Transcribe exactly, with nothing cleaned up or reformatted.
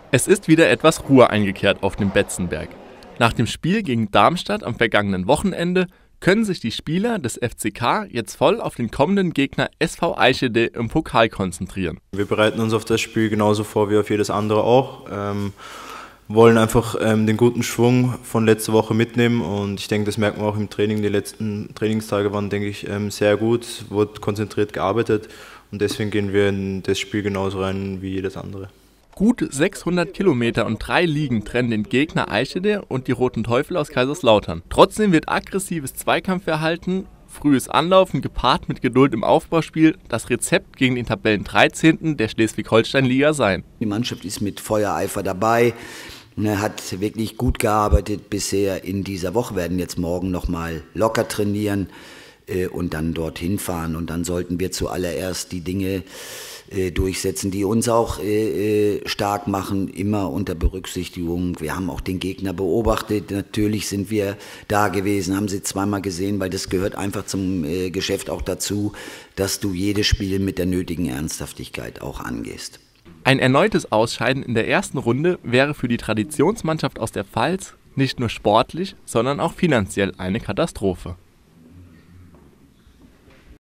Es ist wieder etwas Ruhe eingekehrt auf dem Betzenberg. Nach dem Spiel gegen Darmstadt am vergangenen Wochenende können sich die Spieler des F C K jetzt voll auf den kommenden Gegner S V Eichede im Pokal konzentrieren. Wir bereiten uns auf das Spiel genauso vor wie auf jedes andere auch. Ähm, wollen einfach ähm, den guten Schwung von letzter Woche mitnehmen und ich denke, das merkt man auch im Training. Die letzten Trainingstage waren, denke ich, ähm, sehr gut, wurde konzentriert gearbeitet und deswegen gehen wir in das Spiel genauso rein wie jedes andere. Gut sechshundert Kilometer und drei Ligen trennen den Gegner Eichede und die Roten Teufel aus Kaiserslautern. Trotzdem wird aggressives Zweikampfverhalten, frühes Anlaufen gepaart mit Geduld im Aufbauspiel das Rezept gegen den Tabellen dreizehnten der Schleswig-Holstein-Liga sein. Die Mannschaft ist mit Feuereifer dabei, hat wirklich gut gearbeitet bisher in dieser Woche, werden jetzt morgen nochmal locker trainieren und dann dorthin fahren. Und dann sollten wir zuallererst die Dinge durchsetzen, die uns auch äh, stark machen, immer unter Berücksichtigung. Wir haben auch den Gegner beobachtet, natürlich sind wir da gewesen, haben sie zweimal gesehen, weil das gehört einfach zum äh, Geschäft auch dazu, dass du jedes Spiel mit der nötigen Ernsthaftigkeit auch angehst. Ein erneutes Ausscheiden in der ersten Runde wäre für die Traditionsmannschaft aus der Pfalz nicht nur sportlich, sondern auch finanziell eine Katastrophe.